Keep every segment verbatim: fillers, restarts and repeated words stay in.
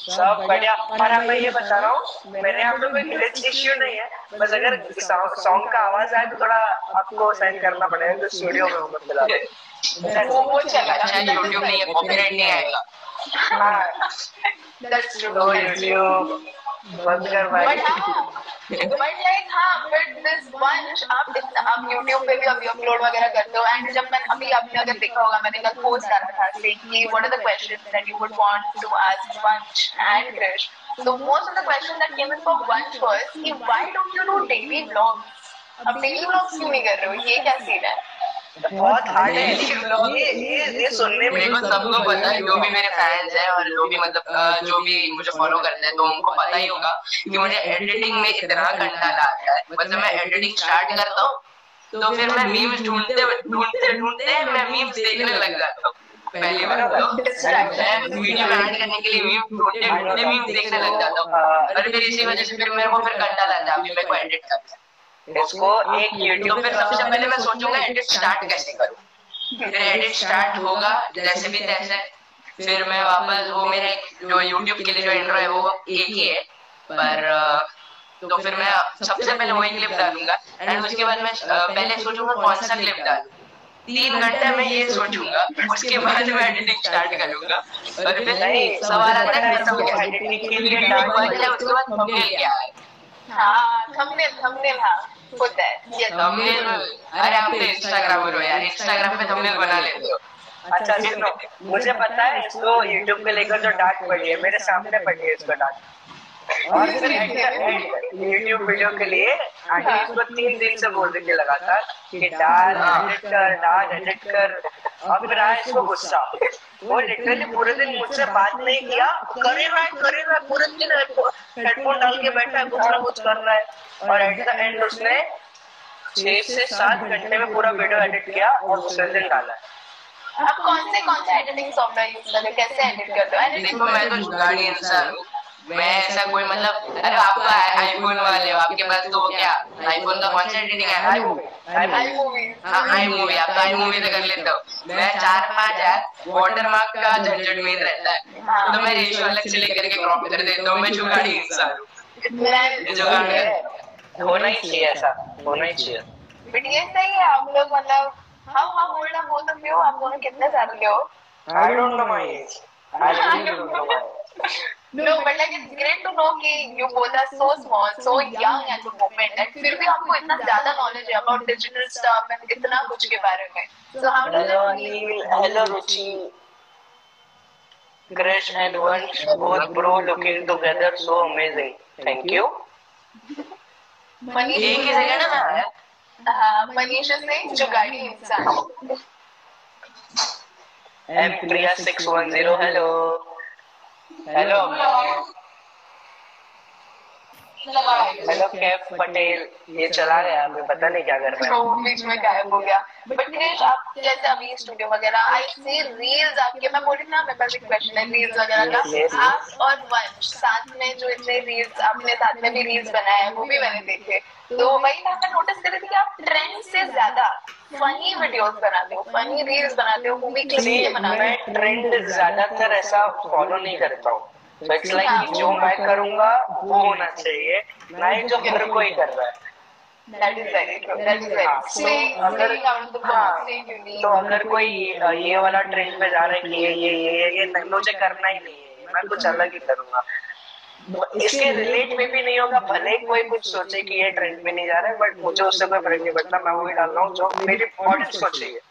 सब बढ़िया। और अब मैं ये बता रहा हूँ, मेरे यहाँ पे कोई ग्लिच इश्यू नहीं है, बस अगर सॉन्ग का आवाज आए तो थोड़ा आपको साइन करना पड़ेगा जो स्टूडियो में हूँ फिलहाल। वो वो चलेगा, अच्छा यूट्यूब नहीं है, कॉपीराइट नहीं आएगा। हाँ दैट्स ट्रू। यूट्यूब बंद कर भाई। बट लाइक हाँ, बट दिस बंच आप इतना आप YouTube पे भी अभी अपलोड वगैरह करते हो, एंड जब मैं अभी आपने अगर देखा होगा, मैंने कल पोस्ट डाला था कि what are the questions that you would want to ask bunch and Krish. So most of the questions that came in from Vanch was कि why don't you do daily vlogs? अब daily vlogs क्यों नहीं कर रहे हो? ये क्या scene है? बहुत हार्ड है ये ये ये सुनने में। देखो सबको पता है, जो भी मेरे फैंस हैं और जो भी मतलब जो भी मुझे फॉलो करते हैं, तो उनको पता ही होगा कि मुझे एडिटिंग में इतना कंटाला आता है। मतलब मैं एडिटिंग स्टार्ट करता हूँ तो फिर मैं मीम्स ढूंढते ढूंढते ढूंढते मैं मीम्स देखने लग जाता हूँ। पहली बार तो मैं वीडियो में ऐड करने के लिए मीम्स ढूंढते ढूंढते मीम्स देखने लग जाता हूँ, और फिर इसी वजह से फिर मेरे को फिर कंटाला आता है अभी मेरे को एडिट करना है इसको एक यूट्यूब। तो फिर सबसे पहले मैं सोचूंगा एडिट स्टार्ट कैसे करूँ, फिर एडिट स्टार्ट होगा जैसे भी तैसे, फिर मैं वापस वो मेरे जो यूट्यूब के लिए जो इंट्रो है वो एक ही है, पर तो फिर मैं सबसे पहले वही क्लिप डालूंगा, एंड उसके बाद मैं पहले सोचूंगा कौन सा क्लिप डालूं। तीन घंटे में ये सोचूंगा, उसके बाद मैं एडिटिंग स्टार्ट करूंगा, और फिर सवाल आता है फिर एडिटिंग के लिए डाल उसके बाद थंबनेल क्या है। हाँ थंबनेल थंबनेल हाँ होता है ये थंबनेल। अरे आप तो इंस्टाग्रामर हो यार, इंस्टाग्राम पे थंबनेल बना लेते हो। अच्छा सुनो, मुझे पता है इसको यूट्यूब पे लेकर जो डांट पड़ी है, मेरे सामने पड़ी है इसको डांट। और फिर यूट्यूब वीडियो के लिए आंटी इसको तीन दिन से बोल रही थी लगातार कि डाल एडिट कर डाल एडिट कर। और फिर आया इसको गुस्सा, वो लिटरली पूरे दिन मुझसे बात नहीं किया, करे रहा है करे रहा है पूरे दिन हेडफोन डाल के बैठा है, कुछ ना कुछ कर रहा है। और एट द एंड उसने छह से सात घंटे में पूरा वीडियो एडिट किया और दूसरे दिन डाला है। आप कौन से कौन से एडिटिंग सॉफ्टवेयर यूज करते हो, कैसे एडिट करते हो? देखो मैं तो जुगाड़ी इंसान हूँ, मैं ऐसा कोई मतलब अरे आप तो आईफोन वाले हो, आपके पास तो क्या आईफोन का कौन सा एडिटिंग है? आई मूवी। आई मूवी हाँ आई मूवी, आप तो आई मूवी से कर लेते हो। मैं चार पांच ऐप वाटरमार्क का झंझट में रहता है, तो मैं रेशियो अलग से लेकर के क्रॉप कर देता हूँ। मैं जुगाड़ी इंसान हूँ, जुगाड़ी है, होना ही चाहिए, ऐसा होना ही चाहिए। बट ये सही है, आप लोग मतलब how how old are both of you? आप दोनों कितने साल के हो? I don't know my age. I really don't know my age. No, but like it's great to know कि you both are so small, so young at the moment, and फिर भी आपको इतना ज़्यादा knowledge है about digital stuff and इतना कुछ के बारे में. So how does Hello Anil, hello Ruchi, Krish and Vansh, both bro looking together so amazing. Thank you. Manish एक ही सेकंड में आया. हाँ, मनीष से जुगाड़ी इंसान. M Priya six one zero, hello. Hello. Hello Kaif Patel, ये चला गया, हमें पता नहीं क्या कर रहा है, वो बीच में गायब हो गया। बट क्रिश आप जैसे अभी स्टूडियो वगैरह आई सी रील्स आपके, मैं बोली ना मेरे पास एक क्वेश्चन है रील्स वगैरह का, आप और वंश साथ में जो इतने रील्स आपने साथ में भी रील्स बनाए हैं वो भी मैंने देखे, तो वही था मैं नोटिस कर रही थी कि आप ट्रेंड से ज्यादा फनी वीडियोस बनाते हो, फनी रील्स बनाते हो, मूवी क्लिप्स बनाते हो। मैं ट्रेंड ज्यादातर ऐसा फॉलो नहीं करता हूँ, तो इट्स लाइक जो मैं करूँगा वो होना चाहिए, ना ही जो हर कोई कर रहा है। That is very true. That is very true. Staying, staying out of the box, staying unique. तो अगर कोई ये वाला ट्रेंड पे जा रहा है कि ये ये ये ये नहीं, मुझे करना ही नहीं है, मैं कुछ अलग ही करूँगा, इसके रिलेट में भी नहीं होगा, भले कोई कुछ सोचे कि ये ट्रेंड में नहीं जा रहा है, बट मुझे उससे कोई फर्क नहीं पड़ता, मैं वही डाल रहा हूँ जो मेरी ऑडियंस को चाहिए।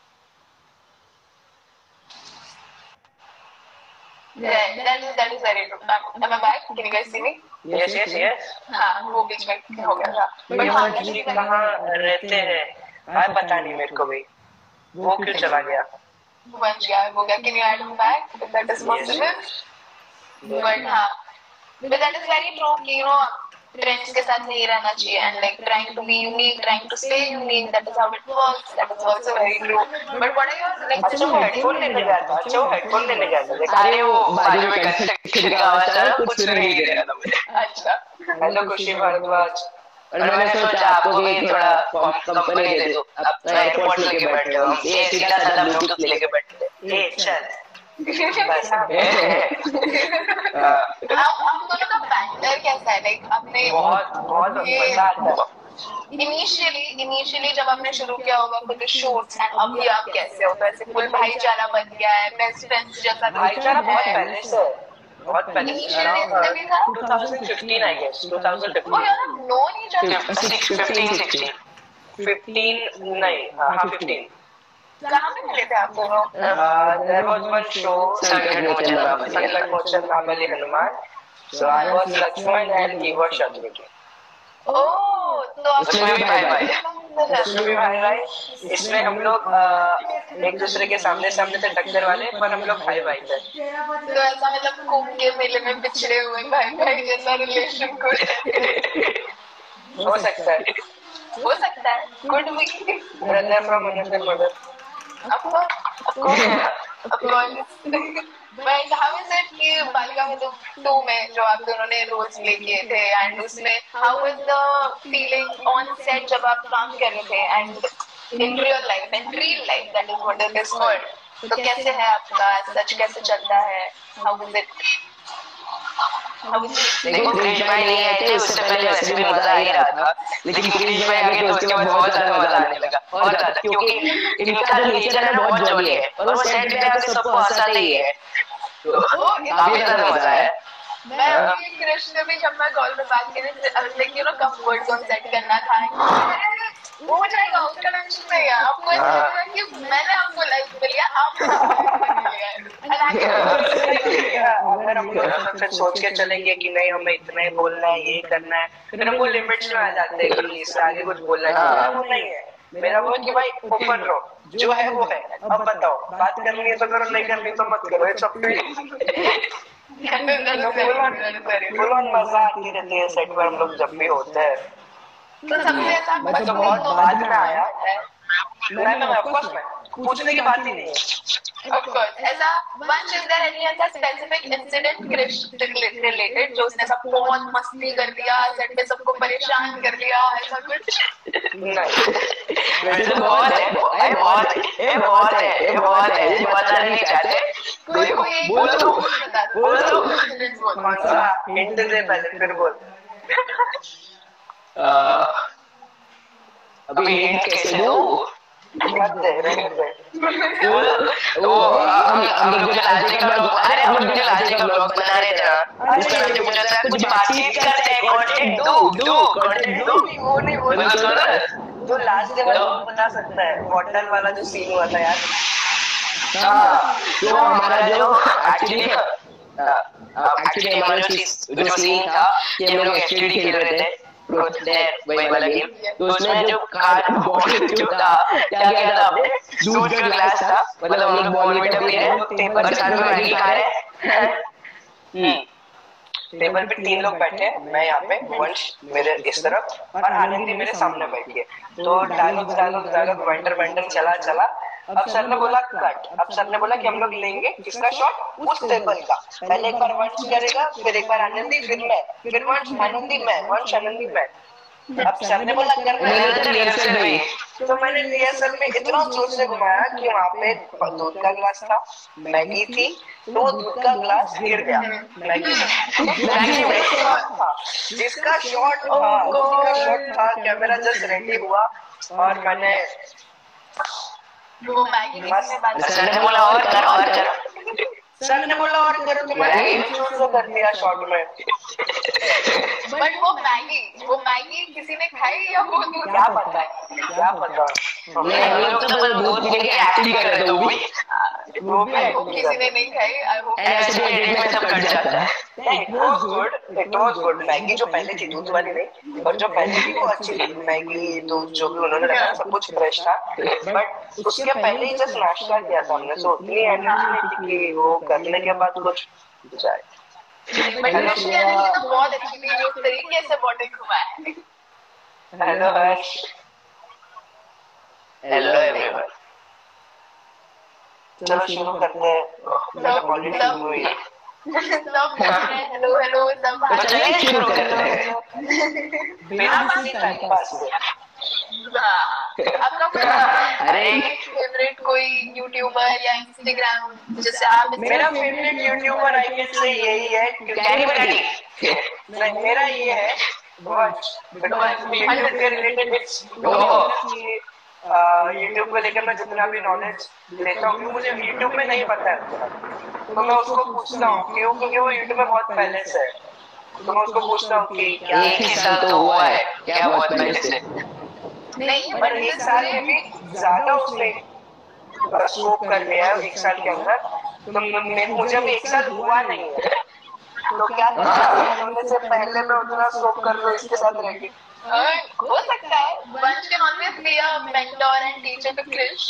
Yeah, that is that is very true. Am I back? Can you guys see me? Yes, yes, yes. हाँ, वो बीच में हो गया था। But हाँ, जी कहाँ रहते हैं? हाँ, पता नहीं मेरे को भी, वो क्यों चला गया? बच गया, वो क्या? Can you add him back? If that is possible. But हाँ, but that is very true. कि you know ट्रेंड्स के साथ नहीं रहना चाहिए, and like trying to be unique, trying to stay unique. That is how it works. That is also very true. But what are your like? अच्छा वो headphone लेने गया था, अच्छा वो हेडफोन लेने गया था, देखा? अरे वो बाजू में कंस्ट्रक्शन का आवाज आ रहा, कुछ सुनाई नहीं दे रहा था मुझे। अच्छा, हेलो खुशी भारद्वाज। और मैंने सोचा आपको भी थोड़ा कंपनी दे दो, आप एयरपोर्ट लेके बैठे हो, ये सीधा साधा ब्लूटूथ लेके बैठे हो। ए चल बस आप आप दोनों का बैंटर कैसा है? लाइक आपने बहुत बहुत मजा आता है। इनिशियली इनिशियली जब आपने शुरू किया होगा खुद शूट्स एंड अभी आप कैसे हो? तो ऐसे फुल भाईचारा बन गया है, बेस्ट फ्रेंड्स जैसा भाईचारा बहुत पहले से है, बहुत पहले से, इनिशियल डेज में भी था। twenty fifteen I guess, twenty oh fifteen यार आप known each other. fifteen sixteen fifteen नहीं, हाँ fifteen। कहाँ पे मिले थे आप दोनों? देयर वाज वन शो, संकट मोचन महाबली, संकट मोचन महाबली Hanuman. So I was Lakshman and he was Shatrughan. Oh, तो आप इसमें भी भाई भाई, इसमें भी भाई भाई, इसमें हम लोग एक दूसरे के सामने सामने से टक्कर वाले, पर हम लोग भाई भाई थे। तो ऐसा मतलब कुंभ के मेले में पिछड़े हुए भाई भाई जैसा रिलेशन हो सकता है, हो सकता है, could be brother from another mother. Of course, of course, of course. But how is it कि बालिका में टू में जो आप दोनों ने रोल्स प्ले किए थे एंड उसमें how was the feeling on set जब आप काम कर रहे थे and in real life and real life that is what it is called. तो कैसे है आपका सच कैसे चलता है? How was it? देखो क्रिश भाई नहीं आए थे उससे पहले वैसे भी मजा आ ही रहा था, लेकिन क्रिश भाई आ गए तो उसके बाद बहुत ज्यादा मजा आने लगा, बहुत ज्यादा, क्योंकि इनका जो नेचर है ना बहुत जॉली है और वो सेट पे आके सबको हंसाते ही है, तो काफी ज्यादा मजा आया। मैं अभी क्रिश से भी जब मैं कॉल पे बात करी like you know comfort zone set करना था, वो हो जाएगा, उसका टेंशन नहीं है। आपको ऐसा लग रहा है कि मैंने आपको लाइक मिलिया, आपको अगर हम लोग फिर सोच के चलेंगे कि नहीं हमें इतना ही बोलना है, ये करना है, फिर हम वो लिमिट्स में आ जाते हैं कि इससे आगे कुछ बोलना चाहिए, वो नहीं है। मेरा वो कि भाई ओपन रहो, जो है वो है, अब बताओ, बात करनी है तो करो, नहीं करनी तो मत करो, it's up to you. Full on मजा आती रहती है सेट पर हम लोग जब भी होते हैं। तो सबसे ऐसा मैं तो बहुत बाद में आया, मैं मैं ऑफ कोर्स मैं पूछने की बात ही नहीं है। Of course, ऐसा once is there any ऐसा specific incident क्रिश related जो उसने सब बहुत मस्ती कर दिया, सेट पे सबको परेशान कर दिया, ऐसा कुछ? नहीं, वैसे तो बहुत है, ये बहुत है, ये बहुत है, ये बहुत है, ये बताना नहीं चाहते। कोई कोई एक बोल दो, बोल दो, incident बोल। कौन सा हिंट दे पहले फिर बोल। अभी हिंट कैसे दूँ? मत दे, रहने दे। वो वो हम हम लोग जो लालची का ब्लॉग, अरे हम लोग जो लालची का ब्लॉग बना रहे थे ना, उसमें हमने पूछा था कुछ बातचीत करते हैं, कंटेंट दो दो कंटेंट दो, वो नहीं वो नहीं सुना, तो लास्ट के बाद बता सकता है होटल वाला जो सीन हुआ था यार। हाँ, तो हमारा जो एक्चुअली एक्चुअली हमारा जो सीन था कि हम लोग एसटीडी खेल रहे थे, वही वाला गेम, तो उसमें जो कार जो था क्या क्या था, आपने दूध का ग्लास था, मतलब हम लोग बॉर्नविटा पी रहे हैं और साथ में मैगी खा रहे हैं। हम्म, टेबल पे तीन लोग बैठे, मैं यहाँ पे, वंश मेरे इस तरफ और आनंदी मेरे सामने बैठी है। तो dialogue dialogue dialogue vendor vendor चला चला। अब सर ने बोला कट, अब सर ने बोला कि हम लोग लेंगे किसका शॉट, उस टेबल का। पहले एक बार वंश करेगा, फिर एक बार आनंदी, फिर मैं, फिर वंश आनंदी मैं, वंश आनंदी मैं। अब सर ने बोला करना है रिहर्सल में, तो मैंने रिहर्सल में इतना जोर से घुमाया कि वहाँ पे दूध का ग्लास था, मैगी थी, तो वो दूध का ग्लास गिर गया मैगी मैगी में था, जिसका शॉट था जिसका शॉट था कैमरा जस्ट रेडी हुआ और मैंने वो मैगी सर ने बोला और कर और कर, सर ने बोला और कर, तो मैंने जोर से कर दिया शॉट में। बट वो मैगी वो मैगी किसी ने खाई या वो दूध? क्या पता है, क्या पता, हमने हम लोग तो बस दूध पी के एक्टिंग कर रहे थे, वो भी वो भी वो किसी ने नहीं खाई। आई होप ऐसे भी एडिट में सब कट जाता है। It was good, it was good. Maggi जो पहले थी दूध वाली नहीं, और जो पहले थी वो अच्छी थी, मैगी दूध जो भी उन्होंने लगाया सब कुछ फ्रेश था, बट उसके पहले ही जस्ट नाश्ता किया था हमने, सो उतनी एनर्जी नहीं थी कि वो करने के बाद कुछ जाए। बट कृष्ण ने तो बहुत अच्छी थी जो तरीके से बॉडी घुमाया है। हेलो हर्ष, हेलो एवरीवन, चलो शुरू करते हैं। क्वालिटी शुरू हुई, सब हेलो हेलो सब तो चलिए शुरू करते हैं बिना किसी टाइम पास के। आपका फेवरेट कोई यूट्यूबर या इंस्टाग्राम जिससे आप मेरा फेवरेट यूट्यूबर आई गेस से यही है कैरी मनाटी नहीं मेरा ये है वॉच बिकॉज यूट्यूब के रिलेटेड इट्स यूट्यूब को लेकर मैं जितना भी नॉलेज लेता हूँ मुझे यूट्यूब में नहीं पता है तो मैं उसको पूछता हूँ क्यों क्योंकि वो यूट्यूब में बहुत पहले से है तो मैं उसको पूछता हूँ कि क्या एक ही साल तो हुआ है क्या बहुत पहले से नहीं पर एक साल में भी ज्यादा उसने स्कोप कर लिया है एक साल के अंदर तो मुझे अभी एक साल हुआ नहीं है तो क्या होने से पहले मैं उतना स्कोप कर लूं इसके साथ रहकर हो सकता है Vansh can always be a mentor and teacher to Krish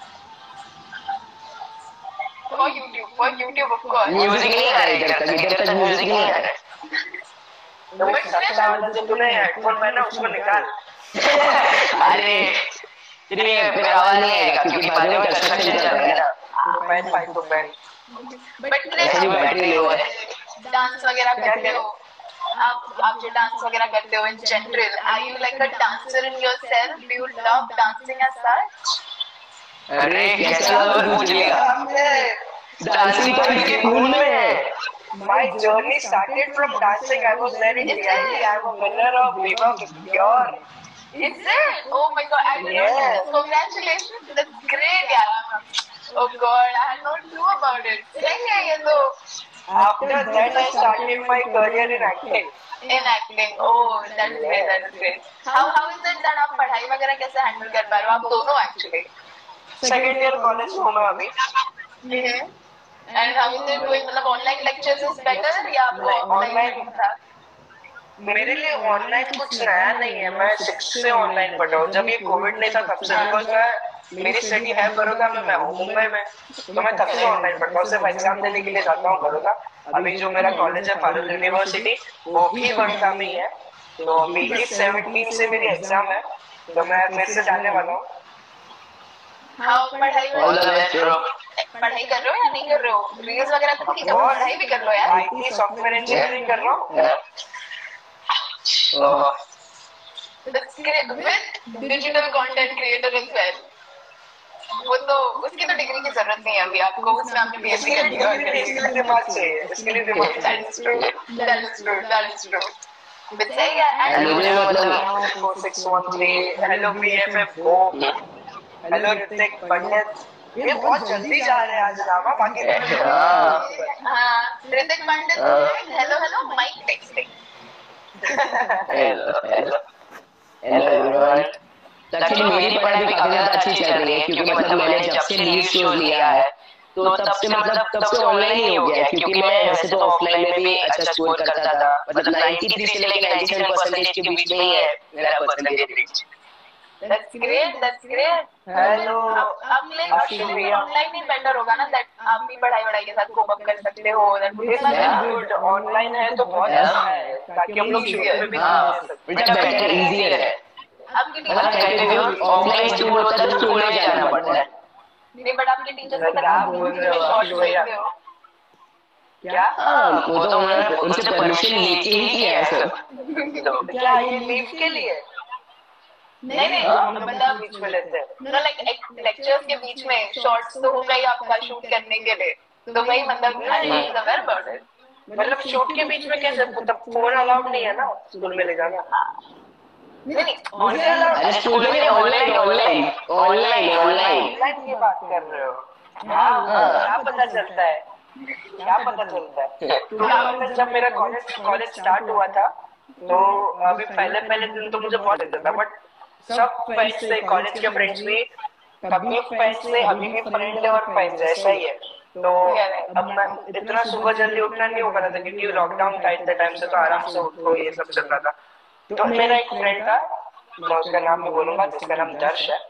for YouTube for YouTube of course music नहीं आ रहा है इधर तक इधर तक म्यूजिक नहीं आ रहा है तो मैं सस्ता वाला जो तूने हेडफोन पहना उसको निकाल अरे तेरी फिर आवाज नहीं आएगा क्योंकि बाद में कंस्ट्रक्शन चल रहा है ना पहन पाई तो पहन बट ऐसे भी बैटरी लो है डांस वगैरह करते हो आप आप जो डांस वगैरह करते हो in general are you like a dancer in yourself do you love dancing as such अरे कैसा पूछ लिया डांसिंग तो इसके खून में है My journey started from dancing. I was there in reality. I'm a winner of Viva Pure. Is it? Oh my god, I didn't know that. Congratulations, that's great, yaar. Oh god, I had no clue about it. सही है ये तो. After that, I started my career in acting. In acting, oh, that's great, that's great. How how is it that आप पढ़ाई वगैरह कैसे handle कर पा रहे हो? आप दोनों actually. Second year college हूँ मैं अभी. Mm-hmm. And how is it going? मतलब ऑनलाइन लेक्चर्स इज बेटर या ऑनलाइन था? मेरे लिए ऑनलाइन कुछ नया नहीं है. मैं सिक्स से ऑनलाइन पढ़ रहा हूँ. जब ये कोविड नहीं था तब से बिकॉज मैं मेरी स्टडी है बड़ौदा में, मैं हूँ मुंबई में, तो मैं तब से ऑनलाइन पढ़ रहा हूँ. सिर्फ एग्जाम देने के लिए जाता हूँ बड़ौदा. अभी जो मेरा कॉलेज है फारूक यूनिवर्सिटी वो भी बड़ौदा में ही है. तो अभी सेवनटीन से मेरी एग्जाम है तो मैं फिर से जाने वाला हूँ. हाँ पढ़ाई पढ़ाई कर रहे हो या नहीं कर रहे हो? रील्स वगैरह तो ठीक है, पढ़ाई भी कर लो यार. आईटी सॉफ्टवेयर इंजीनियरिंग कर रहा हूँ. With digital content creator as well. वो तो उसकी तो डिग्री की जरूरत नहीं है अभी आपको. उसमें आपने पीएचडी कर लिया. इसके लिए दिमाग चाहिए. इसके लिए दिमाग चाहिए. That is true, that is true, that is true. But सही है. एंड मुझे मतलब four six one three hello BFF वो हेलो ऋतिक पंडित. ये बहुत जल्दी जा रहे हैं आज रामा. बाकी हाँ Hrithik Pandit. Hello hello mic texting. Hello hello hello everyone. Actually मेरी पढ़ाई भी काफी ज्यादा अच्छी चल रही है क्योंकि मतलब मैंने जब से लीव शोज लिया है तो तब से मतलब तब से ऑनलाइन ही हो गया है क्योंकि मैं वैसे तो ऑफलाइन में भी अच्छा स्कोर करता था. मतलब तिरानवे से लेकर सत्तानवे परसेंटेज के बीच में ही है मेरा percentage range. That's great, that's great. Hello अब लाइक ऑनलाइन ही बेटर होगा ना. दैट आप भी पढ़ाई वढ़ाई के साथ कोप अप कर सकते हो. That good. ऑनलाइन है तो बहुत अच्छा है ताकि हम लोग शुरू में भी बेटा बेटर इजीियर है. आपकी मतलब कहते हो ऑफलाइन स्कूल होता है तो स्कूल में जाना पड़ता है. नहीं बट आपके टीचर्स को क्या बोल रहे हो? शॉर्ट लेते हो क्या? वो तो उन्होंने उनसे परमिशन लेके ही किया है सर. क्या ये लीव के लिए? नहीं नहीं मतलब बीच में लेते हैं. नो लाइक लेक्चर्स के बीच में शॉर्ट्स तो होगा ही आपका शूट करने के लिए. तो वही मतलब I was aware about it. मतलब शूट के बीच में कैसे? तब फोन अलाउड नहीं है ना स्कूल में ले जाना. नहीं नहीं अरे स्कूल में online online online online online की बात कर रहे हो? हाँ क्या पता चलता है? क्या पता चलता है? तो जब मेरा कॉलेज कॉलेज स्टार्ट हुआ था तो अभी पहले पहले दिन तो मुझे बहुत लगता था बट सब फ्रेंड्स थे कॉलेज के फ्रेंड्स भी कभी फ्रेंड्स थे अभी भी फ्रेंड और फ्रेंड्स ऐसा ही है. तो अब मैं इतना सुबह जल्दी उठना नहीं हो पा रहा था क्योंकि लॉकडाउन था. इतने टाइम से तो आराम से उठो ये सब चल रहा था. तो मेरा एक फ्रेंड था मैं उसका नाम नहीं बोलूंगा जिसका नाम दर्श है.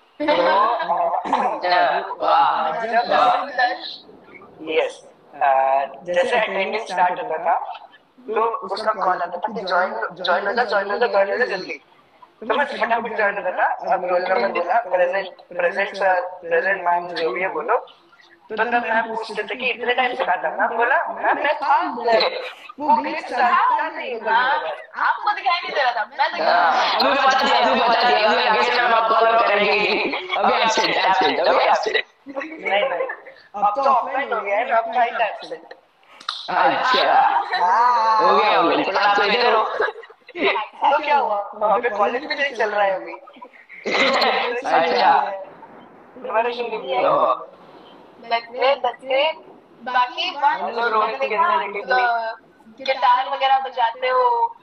यस जैसे अटेंडेंस स्टार्ट होता था तो उसका कॉल आता था कि ज्वाइन ज्वाइन हो जा ज्वाइन हो जा ज्वाइन हो जा जल्दी. तो मैं फटाफट ज्वाइन होता था. अब रोल नंबर बोला present present sir present ma'am जो भी है बोलो. तो तब मैं पूछते थे कि इतने टाइम से कहा था. मैं बोला मैं मैं था वो ग्लिच था नहीं. आपको दिखाई नहीं दे रहा था, मैं दिखा अभी बता दिया अभी बता दिया अभी आगे से हम आपको अलग करेंगे ही। अभी एब्सेंट एब्सेंट अभी एब्सेंट नहीं नहीं अब तो ऑफलाइन हो गया है, अब था ही एब्सेंट। अच्छा हो गया हो गया थोड़ा आप इधर हो। तो क्या हुआ, वहाँ पे कॉलेज भी नहीं चल रहा है अभी। अच्छा प्रिपरेशन नहीं किया। लगते लगते बाकी गिटार वगैरह बजाते हो,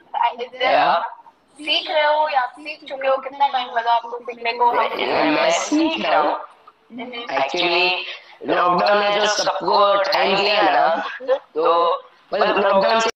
सीख रहे हो या सीख चुके हो, कितना टाइम लगा आपको सीखने को? मैं सीख रहा हूँ एक्चुअली। लॉकडाउन में जो सबको टाइम दिया ना, तो मतलब लॉकडाउन